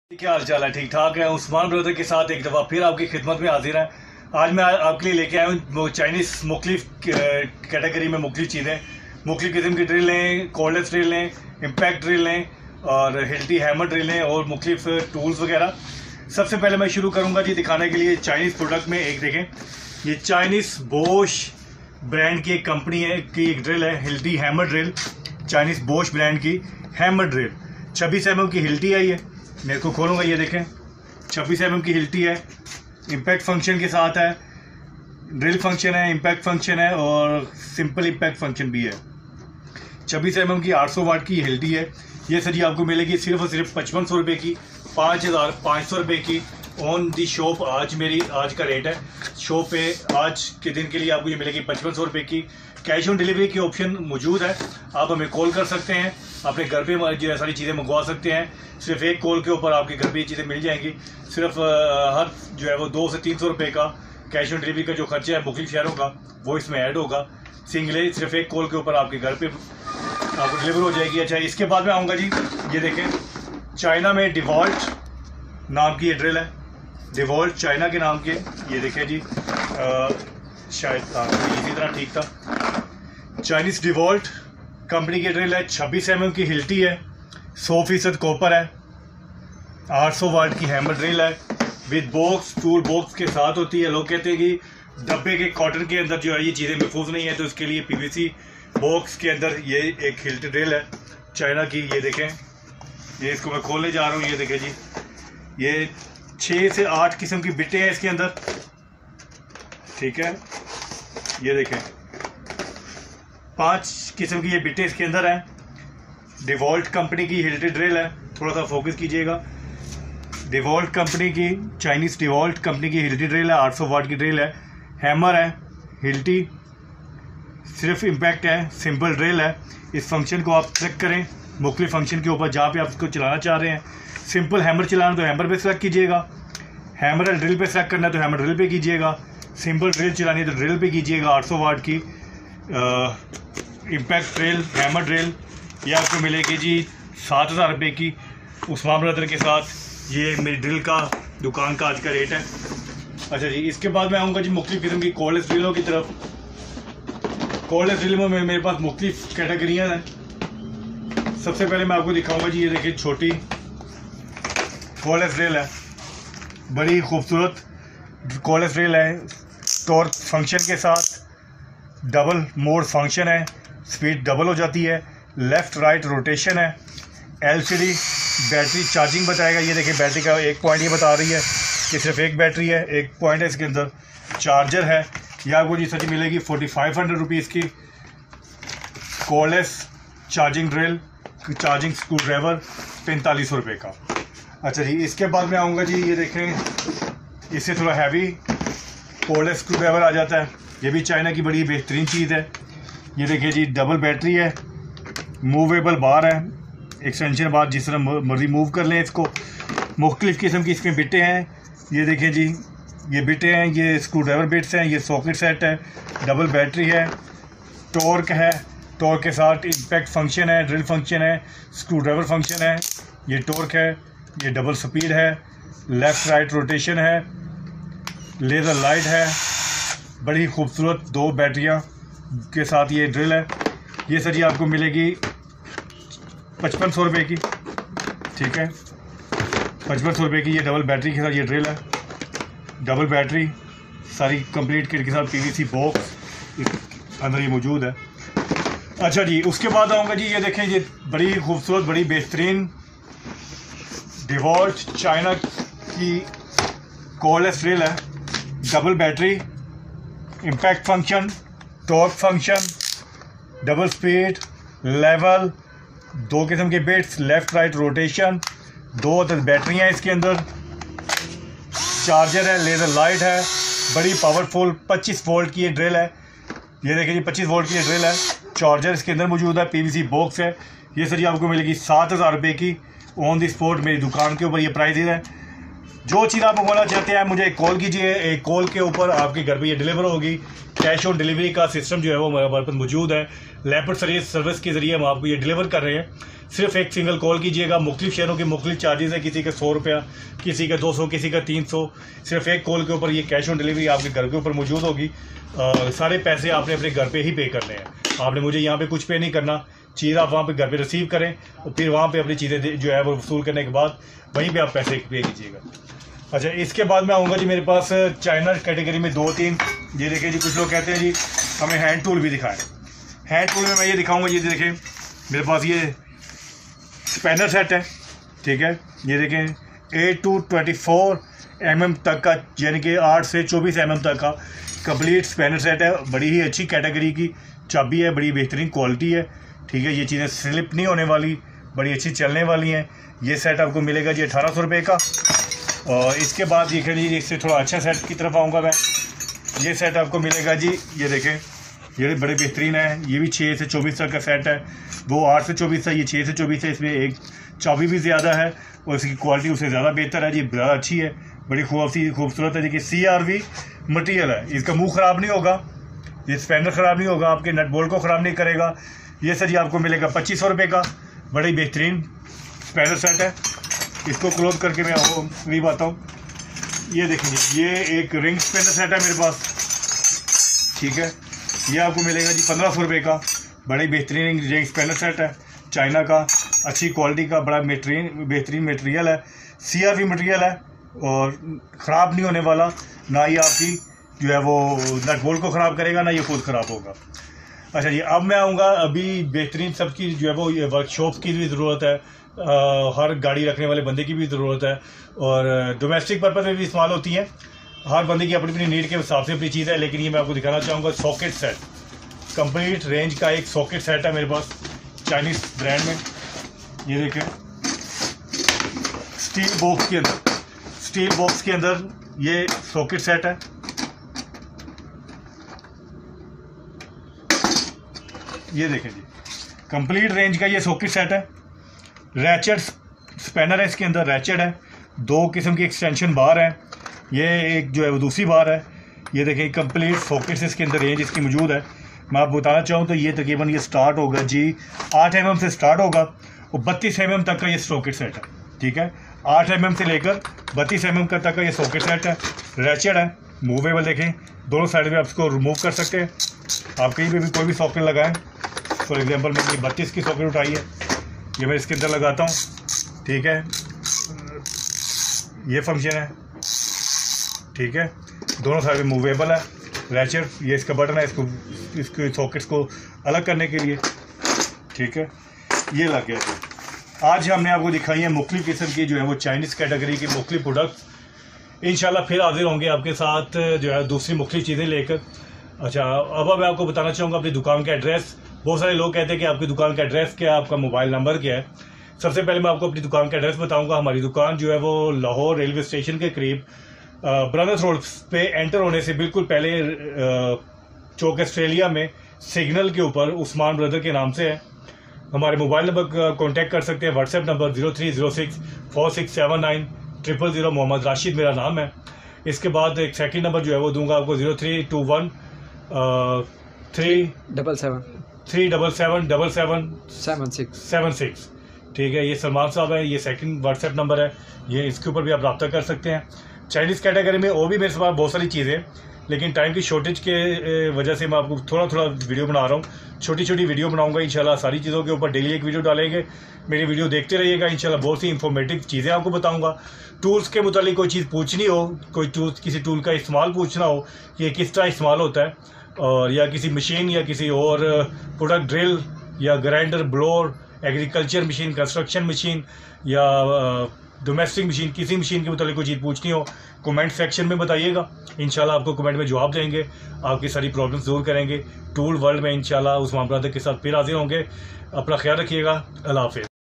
क्या हाल चाल है? ठीक ठाक है। उस्मान ब्रदर के साथ एक दफ़ा फिर आपकी खिदमत में हाजिर है। आज मैं आपके लिए लेके आया हूँ चाइनीज़ मुख्तलिफ कैटेगरी में मुख्तलिफ चीज़ें, मुख्तलिफ किस्म की ड्रिल लें, कॉर्डलेस ड्रिल लें, इम्पैक्ट ड्रिल लें और हिल्टी हैमर ड्रिल लें और मुख्तलिफ टूल्स वगैरह। सबसे पहले मैं शुरू करूँगा जी दिखाने के लिए चाइनीज़ प्रोडक्ट में। एक देखें, ये चाइनीज़ बोश ब्रांड की एक कंपनी है की एक ड्रिल है, Hilti hammer drill. Chinese Bosch brand की हैमर ड्रिल 26 mm की हिल्टी है। ये मेरे को खोलूँगा, ये देखें 26 mm की हिल्टी है, इम्पैक्ट फंक्शन के साथ है। ड्रिल फंक्शन है, इम्पैक्ट फंक्शन है और सिंपल इम्पैक्ट फंक्शन भी है। 26 mm की 800 वाट की हिल्टी है। ये सर जी आपको मिलेगी सिर्फ और सिर्फ 5500 रुपये की, 5500 रुपये की ऑन दी शॉप। आज का रेट है शॉप पे, आज के दिन के लिए आपको ये मिलेगी 5500 रुपये की। कैश ऑन डिलीवरी की ऑप्शन मौजूद है, आप हमें कॉल कर सकते हैं, अपने घर पे जो सारी चीज़ें मंगवा सकते हैं। सिर्फ एक कॉल के ऊपर आपके घर पे ये चीज़ें मिल जाएंगी। सिर्फ हर जो है वो 200 से 300 रुपये का कैश ऑन डिलीवरी का जो खर्चा है मुख्तलिफ शहरों का वो इसमें ऐड होगा। सिंगल सिर्फ एक कॉल के ऊपर आपके घर पे आपको डिलीवर हो जाएगी। अच्छा, इसके बाद में आऊँगा जी, ये देखें चाइना में डिवॉल्ट नाम की ये ड्रिल है। डिवॉल्ट चाइना के नाम के, ये देखें जी शायद इसी तरह ठीक था। चाइनीज़ डिवॉल्ट कंपनी की ड्रिल है, 26 mm की हिल्टी है, 100% कॉपर है, 800 वाट की हैमर ड्रिल है विद बॉक्स, टूल बॉक्स के साथ होती है। लोग कहते हैं कि डब्बे के कॉटन के अंदर जो है ये चीज़ें महफूज नहीं है, तो इसके लिए PVC बॉक्स के अंदर ये एक हिल्टी ड्रिल है चाइना की। ये देखें, ये इसको मैं खोलने जा रहा हूँ। ये देखें जी, ये 6 से 8 किस्म की बिटें हैं इसके अंदर, ठीक है। ये देखें 5 किस्म की ये बिटें इसके अंदर हैं। डिवॉल्ट कंपनी की हिल्टी ड्रिल है, थोड़ा सा फोकस कीजिएगा। डिवॉल्ट कंपनी की, चाइनीज़ डिवॉल्ट कंपनी की हिल्टी ड्रिल है, 800 वाट की ड्रिल है, हैमर है, हिल्टी सिर्फ इम्पैक्ट है, सिंपल ड्रिल है। इस फंक्शन को आप सेलेक्ट करें मुख्तलिफ फंक्शन के ऊपर जहाँ पे आप इसको चलाना चाह रहे हैं। सिंपल हैमर चलाना तो हैमर पे सेलेक्ट कीजिएगा, हैमर ड्रिल पे सेलेक्ट करना है तो हैमर ड्रिल पे कीजिएगा, सिंपल ड्रिल चलानी है तो ड्रिल पे कीजिएगा। 800 वाट की इम्पैक्ट ड्रिल, हैमर ड्रिल, ये आपको मिलेगी जी 7000 रुपये की। उस्मान ब्रदर के साथ ये मेरी ड्रिल का दुकान का आज का रेट है। अच्छा जी, इसके बाद मैं आऊँगा जी मुख्तलिफ किस्म की कॉर्डलेस ड्रिलों की तरफ। कॉर्डलेस ड्रिल में मेरे पास मुख्तलिफ कैटेगरियाँ हैं। सबसे पहले मैं आपको दिखाऊंगा जी, ये देखिए छोटी कॉर्डलेस ड्रिल है, बड़ी खूबसूरत कॉर्डलेस ड्रिल है, टॉर्क फंक्शन के साथ, डबल मोड फंक्शन है, स्पीड डबल हो जाती है, लेफ़्ट राइट रोटेशन है, LCD बैटरी चार्जिंग बताएगा। ये देखिए बैटरी का एक पॉइंट ये बता रही है कि सिर्फ एक बैटरी है, एक पॉइंट है इसके अंदर, चार्जर है। यह आपको जी सच मिलेगी 4500 रुपीज़ की cordless charging drill, charging screwdriver 4500 रुपये का। अच्छा जी, इसके बाद में आऊँगा जी, ये देखें इससे थोड़ा हैवी कॉर्डलेस स्क्रू ड्राइवर आ जाता है। ये भी चाइना की बड़ी बेहतरीन चीज़ है। ये देखिए जी, डबल बैटरी है, मूवेबल बार है, एक्सटेंशन बार, जिस तरह मर्जी मूव कर लें इसको। मुख्तलिफ़ किस्म की इसमें बिटें हैं। ये देखें जी, ये बिटें हैं, ये स्क्रू ड्राइवर बिट्स हैं, ये सॉकेट सेट है, डबल बैटरी है, टॉर्क है, टॉर्क के साथ इम्पैक्ट फंक्शन है, ड्रिल फंक्शन है, स्क्रू ड्राइवर फंक्शन है, ये टॉर्क है, ये डबल स्पीड है, लेफ़्ट राइट रोटेशन है, लेज़र लाइट है, बड़ी खूबसूरत 2 बैटरियां के साथ ये ड्रिल है। ये सर जी आपको मिलेगी 5500 रुपये की, ठीक है, 5500 रुपये की। ये डबल बैटरी के साथ ये ड्रिल है, डबल बैटरी सारी कंप्लीट किट के साथ, PVC बॉक्स अंदर ये मौजूद है। अच्छा जी, उसके बाद आऊँगा जी, ये देखें ये बड़ी खूबसूरत बड़ी बेहतरीन डिवॉल्ट चाइना की कॉर्डलेस ड्रिल है, double battery, impact function, torque function, double speed, level, 2 किस्म के बिट्स, लेफ़्ट राइट रोटेशन, 2 बैटरियाँ इसके अंदर, चार्जर है, लेज़र लाइट है, बड़ी पावरफुल 25 वोल्ट की ये ड्रिल है। ये देखिए जी 25 वोल्ट की ये ड्रिल है, चार्जर इसके अंदर मौजूद है, PVC बॉक्स है। ये सर जी आपको मिलेगी 7000 रुपये की ऑन दी स्पॉट, मेरी दुकान के ऊपर ये प्राइस है। जो चीज़ आप मंगवाना चाहते हैं मुझे एक कॉल कीजिए, एक कॉल के ऊपर आपके घर पे ये डिलीवर होगी। कैश ऑन डिलीवरी का सिस्टम जो है वो हमारे पास मौजूद है। लेपर्ड सर्विस के ज़रिए हम आपको ये डिलीवर कर रहे हैं। सिर्फ एक सिंगल कॉल कीजिएगा। मुख्तलिफ शहरों के मुख्तलिफ चार्जेस है, किसी का 100 रुपया, किसी का 200, किसी का 300। सिर्फ एक कॉल के ऊपर ये कैश ऑन डिलीवरी आपके घर के ऊपर मौजूद होगी। सारे पैसे आपने अपने घर पे ही पे करने हैं। आपने मुझे यहाँ पे कुछ पे नहीं करना। चीज़ आप वहाँ पे घर पे रिसीव करें और फिर वहाँ पे अपनी चीज़ें जो है वो वसूल करने के बाद वहीं पे आप पैसे पे कीजिएगा। अच्छा, इसके बाद मैं आऊँगा जी, मेरे पास चाइना कैटेगरी में 2-3 ये देखिए जी। कुछ लोग कहते हैं जी हमें हैंड टूल भी दिखाएं। हैंड टूल में मैं ये दिखाऊँगा। ये देखिए मेरे पास ये स्पैनर सेट है, ठीक है। ये देखें 8 to 24 mm तक का, यानी कि 8 से 24 mm तक का कंप्लीट स्पैनर सेट है। बड़ी ही अच्छी कैटेगरी की चाबी है, बड़ी बेहतरीन क्वालिटी है, ठीक है। ये चीज़ें स्लिप नहीं होने वाली, बड़ी अच्छी चलने वाली हैं। ये सेट आपको मिलेगा जी 1800 रुपये का। और इसके बाद ये कहिए इससे थोड़ा अच्छा सेट की तरफ आऊँगा मैं। ये सेट आपको मिलेगा जी, ये देखें, ये बड़े बेहतरीन है। ये भी 6 से 24 तक का सेट है। वो 8 से 24 है, ये 6 से 24 है। इसमें एक चाबी भी ज़्यादा है और इसकी क्वालिटी उससे ज़्यादा बेहतर है जी, ज़्यादा अच्छी है, बड़ी खूबसूरत है जी। कि CRV मटेरियल है, इसका मुंह ख़राब नहीं होगा, ये स्पैनर ख़राब नहीं होगा, आपके नट बोल्ट को ख़राब नहीं करेगा। ये सर जी आपको मिलेगा 2500 रुपये का। बड़ी बेहतरीन स्पैनर सेट है। इसको क्लोज करके मैं आपको करीब आता हूँ। ये देखेंगे, ये एक रिंग स्पैनर सेट है मेरे पास, ठीक है। ये आपको मिलेगा जी 1500 रुपये का। बड़ी बेहतरीन रिंग स्पैनर सेट है, चाइना का, अच्छी क्वालिटी का, बड़ा बेहतरीन मटेरियल है। CRV मटेरियल है और ख़राब नहीं होने वाला। ना ये आपकी जो है वो नट बोल्ट को ख़राब करेगा, ना ये खुद ख़राब होगा। अच्छा जी, अब मैं आऊँगा, अभी बेहतरीन सबकी जो है वो ये वर्कशॉप की भी ज़रूरत है, हर गाड़ी रखने वाले बंदे की भी ज़रूरत है और डोमेस्टिक पर्पज़ में भी इस्तेमाल होती है। हर बंदे की अपनी अपनी नीड के हिसाब से अपनी चीज़ है। लेकिन ये मैं आपको दिखाना चाहूँगा सॉकेट सेट, कंप्लीट रेंज का एक सॉकेट सेट है मेरे पास चाइनीज़ ब्रांड में। ये देखें, स्टील बॉक्स के अंदर ये सॉकेट सेट है। ये देखें जी, कंप्लीट रेंज का ये सॉकेट सेट है। रैचेट स्पैनर है, इसके अंदर रैचेट है। 2 किस्म की एक्सटेंशन बार है, ये एक जो है वो दूसरी बार है। ये देखें, कंप्लीट सॉकेट्स इसके अंदर रेंज इसकी मौजूद है। मैं आपको बताना चाहूँ तो ये तकरीबन ये स्टार्ट होगा जी 8 mm से स्टार्ट होगा और 32 mm तक का ये सॉकेट सेट है, ठीक है। 8 mm से लेकर 32 mm तक का ये सॉकेट सेट है। रैचेट है, मूवेबल, देखें दोनों साइड में आप इसको रिमूव कर सकते हैं। आप कहीं पे भी कोई भी सॉकेट लगाएं, फॉर एग्जांपल मैंने 32 की सॉकेट उठाई है, ये मैं इसके अंदर लगाता हूँ, ठीक है। ये फंक्शन है, ठीक है। दोनों साइड में मूवेबल है। रैचेट, ये इसका बटन है इसके सॉकेट्स को अलग करने के लिए, ठीक है। ये लग गया जी। आज हमने आपको दिखाई है मुख्तलिफ किस्म की जो है वो चाइनीज़ कैटेगरी की मुख्तलिफ प्रोडक्ट्स। इंशाल्लाह फिर हाजिर होंगे आपके साथ जो है दूसरी मुख्तलिफ चीज़ें लेकर। अच्छा, अब मैं आपको बताना चाहूँगा अपनी दुकान का एड्रेस। बहुत सारे लोग कहते हैं कि आपकी दुकान का एड्रेस क्या है, आपका मोबाइल नंबर क्या है। सबसे पहले मैं आपको अपनी दुकान का एड्रेस बताऊँगा। हमारी दुकान जो है वो लाहौर रेलवे स्टेशन के करीब ब्रदर्स रोड पे एंटर होने से बिल्कुल पहले चौक ऑस्ट्रेलिया में सिग्नल के ऊपर उस्मान ब्रदर के नाम से है। हमारे मोबाइल नंबर का कॉन्टैक्ट कर सकते हैं। WhatsApp number 0306467900। मोहम्मद राशिद मेरा नाम है। इसके बाद एक सेकंड नंबर जो है वो दूंगा आपको 0321 3777776, ठीक है। ये सलमान साहब है, ये सेकंड व्हाट्सएप नंबर है, ये इसके ऊपर भी आप रब्ता कर सकते हैं। चाइनीज़ कैटेगरी में और भी मेरे पास बहुत सारी चीज़ें, लेकिन टाइम की शॉर्टेज के वजह से मैं आपको थोड़ा थोड़ा वीडियो बना रहा हूँ। छोटी छोटी वीडियो बनाऊंगा इंशाल्लाह, सारी चीज़ों के ऊपर डेली एक वीडियो डालेंगे। मेरी वीडियो देखते रहिएगा, इंशाल्लाह बहुत सी इंफॉर्मेटिव चीज़ें आपको बताऊंगा। टूल्स के मुतालिक कोई चीज़ पूछनी हो, कोई टूल्स किसी टूल का इस्तेमाल पूछना हो कि ये किस तरह इस्तेमाल होता है, और या किसी मशीन या किसी और प्रोडक्ट, ड्रिल या grinder, blower, agriculture machine, construction machine या डोमेस्टिक मशीन, किसी मशीन के मुतालिक कोई चीज़ पूछनी हो, कमेंट सेक्शन में बताइएगा। इंशाल्लाह आपको कमेंट में जवाब देंगे, आपकी सारी प्रॉब्लम्स दूर करेंगे। टूल वर्ल्ड में इंशाल्लाह उस्मान ब्रदर के साथ फिर हाजिर होंगे। अपना ख्याल रखिएगा। अल्लाह हाफिज़।